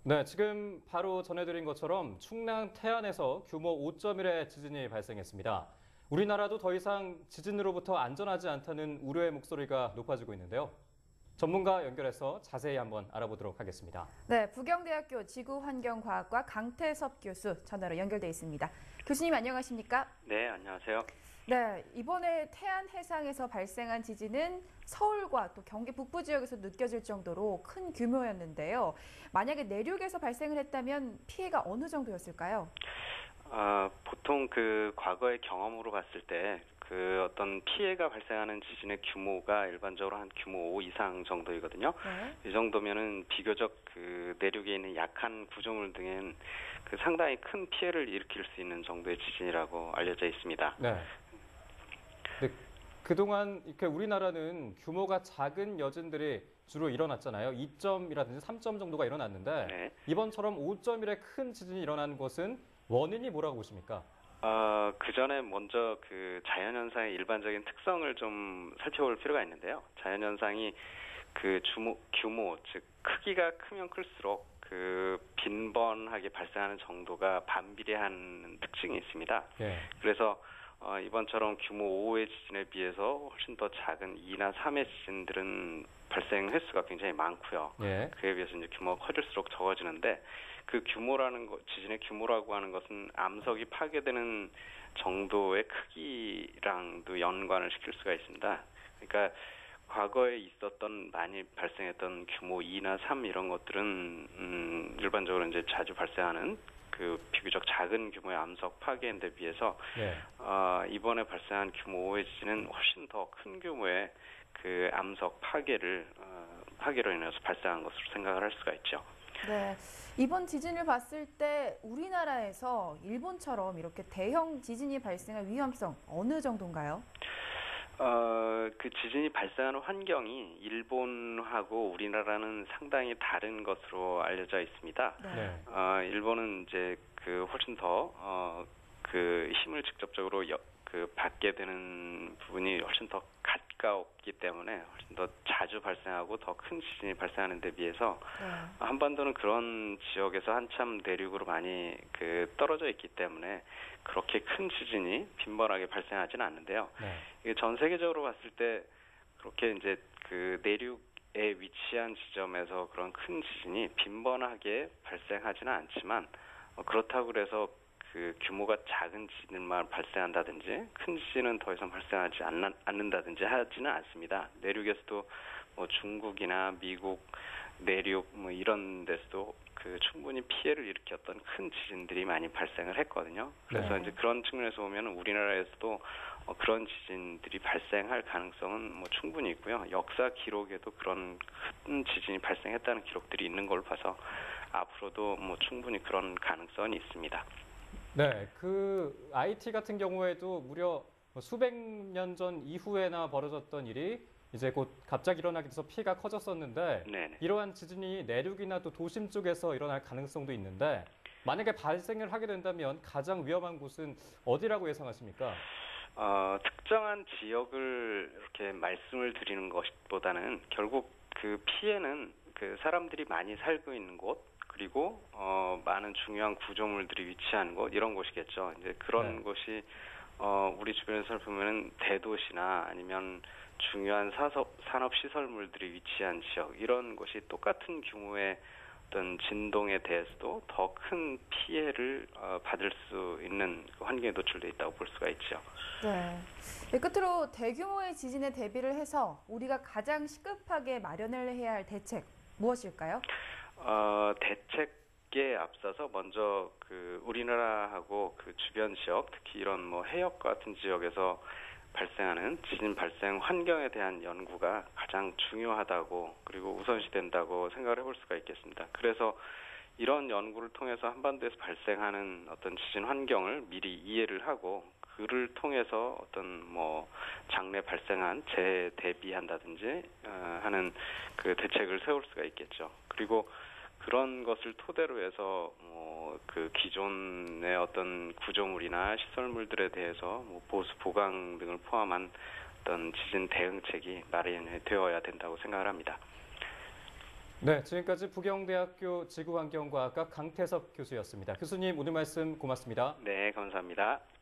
네, 지금 바로 전해드린 것처럼 충남 태안에서 규모 5.1의 지진이 발생했습니다. 우리나라도 더 이상 지진으로부터 안전하지 않다는 우려의 목소리가 높아지고 있는데요. 전문가 연결해서 자세히 한번 알아보도록 하겠습니다. 네, 부경대학교 지구환경과학과 강태섭 교수 전화로 연결돼 있습니다. 교수님 안녕하십니까? 네, 안녕하세요. 네, 이번에 태안 해상에서 발생한 지진은 서울과 또 경기 북부 지역에서 느껴질 정도로 큰 규모였는데요. 만약에 내륙에서 발생을 했다면 피해가 어느 정도였을까요? 보통 과거의 경험으로 봤을 때 어떤 피해가 발생하는 지진의 규모가 일반적으로 한 규모 5 이상 정도이거든요. 네. 이 정도면은 비교적 내륙에 있는 약한 구조물 등엔 상당히 큰 피해를 일으킬 수 있는 정도의 지진이라고 알려져 있습니다. 네. 네, 그동안 이렇게 우리나라는 규모가 작은 여진들이 주로 일어났잖아요. 2점이라든지 3점 정도가 일어났는데 네. 이번처럼 5.1의 큰 지진이 일어난 것은 원인이 뭐라고 보십니까? 그 전에 먼저 자연현상의 일반적인 특성을 좀 살펴볼 필요가 있는데요. 자연현상이 규모, 즉 크기가 크면 클수록 빈번하게 발생하는 정도가 반비례한 특징이 있습니다. 예. 그래서 이번처럼 규모 5의 지진에 비해서 훨씬 더 작은 2나 3의 지진들은 발생 횟수가 굉장히 많고요. 예. 그에 비해서 이제 규모가 커질수록 적어지는데 지진의 규모라고 하는 것은 암석이 파괴되는 정도의 크기랑도 연관을 시킬 수가 있습니다. 그러니까 과거에 많이 발생했던 규모 2나 3 이런 것들은 일반적으로 이제 자주 발생하는 비교적 작은 규모의 암석 파괴인데 비해서 예. 이번에 발생한 규모 5의 지진은 훨씬 더 큰 규모의 암석 파괴로 인해서 발생한 것으로 생각을 할 수가 있죠. 네, 이번 지진을 봤을 때 우리나라에서 일본처럼 이렇게 대형 지진이 발생할 위험성 어느 정도인가요? 지진이 발생하는 환경이 일본하고 우리나라는 상당히 다른 것으로 알려져 있습니다. 네. 일본은 이제 훨씬 더 힘을 직접적으로 받게 되는 부분이 훨씬 더 가깝기 때문에 훨씬 더 자주 발생하고 더 큰 지진이 발생하는 데 비해서 네. 한반도는 그런 지역에서 한참 내륙으로 많이 떨어져 있기 때문에 그렇게 큰 지진이 빈번하게 발생하지는 않는데요. 네. 이게 전 세계적으로 봤을 때 그렇게 이제 내륙에 위치한 지점에서 그런 큰 지진이 빈번하게 발생하지는 않지만 그렇다고 그래서 규모가 작은 지진만 발생한다든지 큰 지진은 더 이상 발생하지 않는다든지 하지는 않습니다. 내륙에서도 중국이나 미국 내륙 이런 데서도 충분히 피해를 일으켰던 큰 지진들이 많이 발생을 했거든요. 그래서 네. 이제 그런 측면에서 보면 우리나라에서도 그런 지진들이 발생할 가능성은 충분히 있고요. 역사 기록에도 그런 큰 지진이 발생했다는 기록들이 있는 걸 봐서 앞으로도 충분히 그런 가능성은 있습니다. 네, IT 같은 경우에도 무려 수백 년 전 이후에나 벌어졌던 일이 이제 곧 갑자기 일어나게 돼서 피해가 커졌었는데 네네. 이러한 지진이 내륙이나 또 도심 쪽에서 일어날 가능성도 있는데 만약에 발생을 하게 된다면 가장 위험한 곳은 어디라고 예상하십니까? 특정한 지역을 이렇게 말씀을 드리는 것보다는 결국 피해는 사람들이 많이 살고 있는 곳 그리고 많은 중요한 구조물들이 위치한 곳 이런 곳이겠죠. 이제 그런 네. 곳이 우리 주변에서 살펴보면 대도시나 아니면 중요한 산업 시설물들이 위치한 지역 이런 곳이 똑같은 규모의 어떤 진동에 대해서도 더 큰 피해를 받을 수 있는 환경에 노출돼 있다고 볼 수가 있죠. 네. 네, 끝으로 대규모의 지진에 대비를 해서 우리가 가장 시급하게 마련을 해야 할 대책 무엇일까요? 대책에 앞서서 먼저 우리나라하고 주변 지역, 특히 이런 해역 같은 지역에서 발생하는 지진 발생 환경에 대한 연구가 가장 중요하다고 그리고 우선시된다고 생각을 해볼 수가 있겠습니다. 그래서 이런 연구를 통해서 한반도에서 발생하는 어떤 지진 환경을 미리 이해를 하고 그를 통해서 어떤 장래 발생한 재해에 대비한다든지 하는 대책을 세울 수가 있겠죠. 그리고 그런 것을 토대로 해서 기존의 어떤 구조물이나 시설물들에 대해서 보수 보강 등을 포함한 어떤 지진 대응책이 마련이 되어야 된다고 생각을 합니다. 네, 지금까지 부경대학교 지구환경과학과 강태섭 교수였습니다. 교수님 오늘 말씀 고맙습니다. 네, 감사합니다.